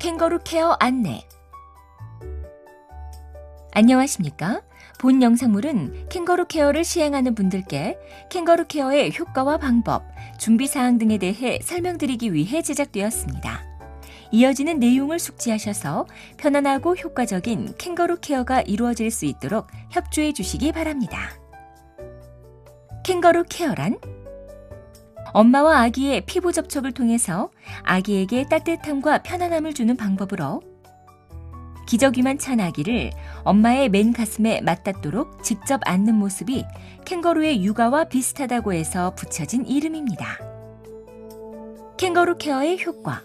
캥거루 케어 안내. 안녕하십니까? 본 영상물은 캥거루 케어를 시행하는 분들께 캥거루 케어의 효과와 방법, 준비사항 등에 대해 설명드리기 위해 제작되었습니다. 이어지는 내용을 숙지하셔서 편안하고 효과적인 캥거루 케어가 이루어질 수 있도록 협조해 주시기 바랍니다. 캥거루 케어란 엄마와 아기의 피부 접촉을 통해서 아기에게 따뜻함과 편안함을 주는 방법으로 기저귀만 찬 아기를 엄마의 맨 가슴에 맞닿도록 직접 안는 모습이 캥거루의 육아와 비슷하다고 해서 붙여진 이름입니다. 캥거루 케어의 효과.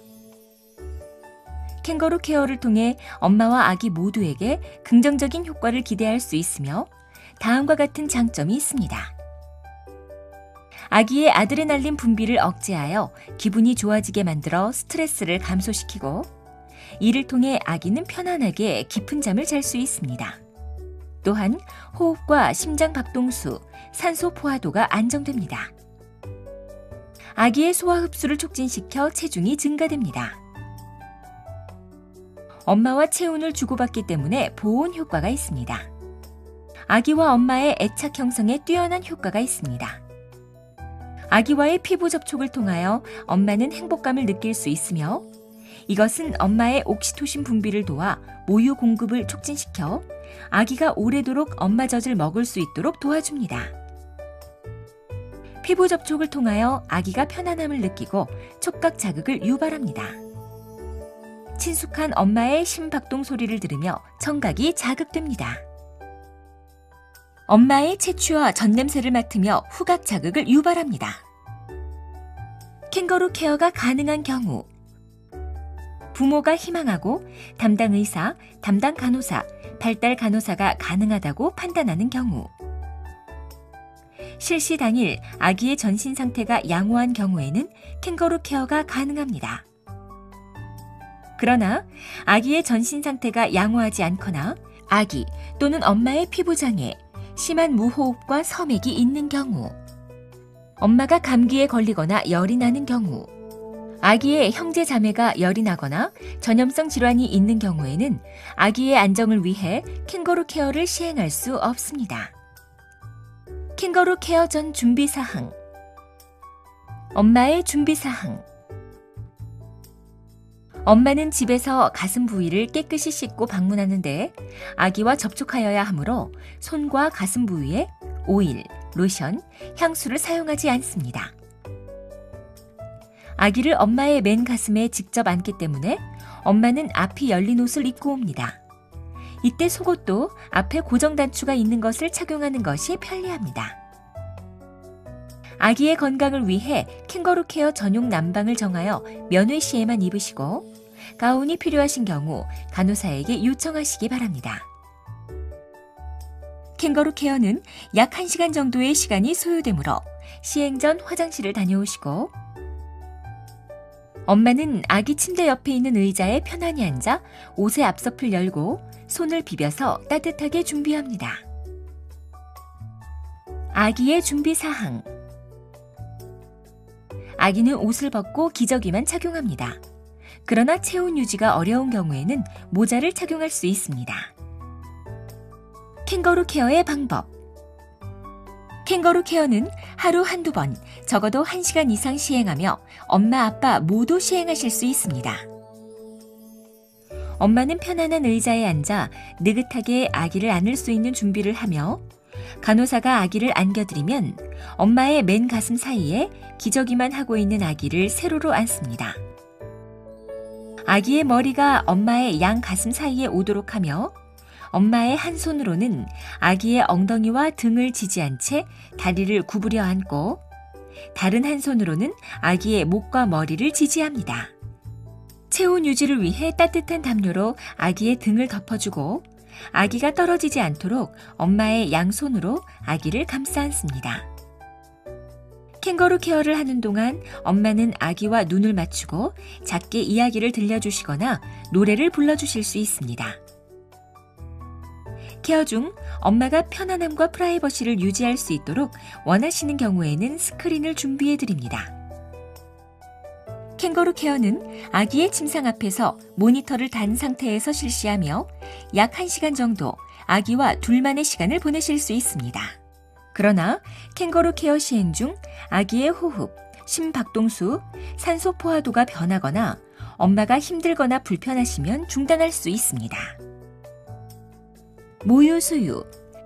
캥거루 케어를 통해 엄마와 아기 모두에게 긍정적인 효과를 기대할 수 있으며 다음과 같은 장점이 있습니다. 아기의 아드레날린 분비를 억제하여 기분이 좋아지게 만들어 스트레스를 감소시키고 이를 통해 아기는 편안하게 깊은 잠을 잘 수 있습니다. 또한 호흡과 심장 박동수, 산소 포화도가 안정됩니다. 아기의 소화 흡수를 촉진시켜 체중이 증가됩니다. 엄마와 체온을 주고받기 때문에 보온 효과가 있습니다. 아기와 엄마의 애착 형성에 뛰어난 효과가 있습니다. 아기와의 피부 접촉을 통하여 엄마는 행복감을 느낄 수 있으며 이것은 엄마의 옥시토신 분비를 도와 모유 공급을 촉진시켜 아기가 오래도록 엄마 젖을 먹을 수 있도록 도와줍니다. 피부 접촉을 통하여 아기가 편안함을 느끼고 촉각 자극을 유발합니다. 친숙한 엄마의 심박동 소리를 들으며 청각이 자극됩니다. 엄마의 체취와 젖냄새를 맡으며 후각 자극을 유발합니다. 캥거루 케어가 가능한 경우 부모가 희망하고 담당 의사, 담당 간호사, 발달 간호사가 가능하다고 판단하는 경우 실시 당일 아기의 전신 상태가 양호한 경우에는 캥거루 케어가 가능합니다. 그러나 아기의 전신 상태가 양호하지 않거나 아기 또는 엄마의 피부 장애, 심한 무호흡과 섬액이 있는 경우, 엄마가 감기에 걸리거나 열이 나는 경우, 아기의 형제 자매가 열이 나거나 전염성 질환이 있는 경우에는 아기의 안정을 위해 캥거루 케어를 시행할 수 없습니다. 캥거루 케어 전 준비사항. 엄마의 준비사항. 엄마는 집에서 가슴 부위를 깨끗이 씻고 방문하는데 아기와 접촉하여야 하므로 손과 가슴 부위에 오일, 로션, 향수를 사용하지 않습니다. 아기를 엄마의 맨 가슴에 직접 안기 때문에 엄마는 앞이 열린 옷을 입고 옵니다. 이때 속옷도 앞에 고정 단추가 있는 것을 착용하는 것이 편리합니다. 아기의 건강을 위해 캥거루 케어 전용 난방을 정하여 면회 시에만 입으시고 가운이 필요하신 경우 간호사에게 요청하시기 바랍니다. 캥거루 케어는 약 1시간 정도의 시간이 소요되므로 시행 전 화장실을 다녀오시고 엄마는 아기 침대 옆에 있는 의자에 편안히 앉아 옷의 앞서풀 열고 손을 비벼서 따뜻하게 준비합니다. 아기의 준비사항. 아기는 옷을 벗고 기저귀만 착용합니다. 그러나 체온 유지가 어려운 경우에는 모자를 착용할 수 있습니다. 캥거루 케어의 방법. 캥거루 케어는 하루 한두 번, 적어도 1시간 이상 시행하며 엄마, 아빠 모두 시행하실 수 있습니다. 엄마는 편안한 의자에 앉아 느긋하게 아기를 안을 수 있는 준비를 하며 간호사가 아기를 안겨드리면 엄마의 맨 가슴 사이에 기저귀만 하고 있는 아기를 세로로 앉습니다. 아기의 머리가 엄마의 양 가슴 사이에 오도록 하며 엄마의 한 손으로는 아기의 엉덩이와 등을 지지한 채 다리를 구부려 안고 다른 한 손으로는 아기의 목과 머리를 지지합니다. 체온 유지를 위해 따뜻한 담요로 아기의 등을 덮어주고 아기가 떨어지지 않도록 엄마의 양손으로 아기를 감싸 안습니다. 캥거루 케어를 하는 동안 엄마는 아기와 눈을 맞추고 작게 이야기를 들려주시거나 노래를 불러주실 수 있습니다. 케어 중 엄마가 편안함과 프라이버시를 유지할 수 있도록 원하시는 경우에는 스크린을 준비해 드립니다. 캥거루 케어는 아기의 침상 앞에서 모니터를 단 상태에서 실시하며 약 1시간 정도 아기와 둘만의 시간을 보내실 수 있습니다. 그러나 캥거루 케어 시행 중 아기의 호흡, 심박동수, 산소 포화도가 변하거나 엄마가 힘들거나 불편하시면 중단할 수 있습니다. 모유 수유.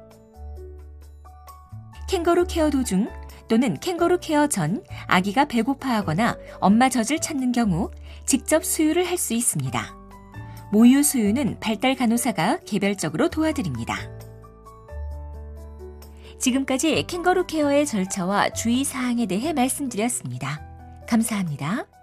캥거루 케어 도중 또는 캥거루 케어 전 아기가 배고파하거나 엄마 젖을 찾는 경우 직접 수유를 할 수 있습니다. 모유 수유는 발달 간호사가 개별적으로 도와드립니다. 지금까지 캥거루 케어의 절차와 주의사항에 대해 말씀드렸습니다. 감사합니다.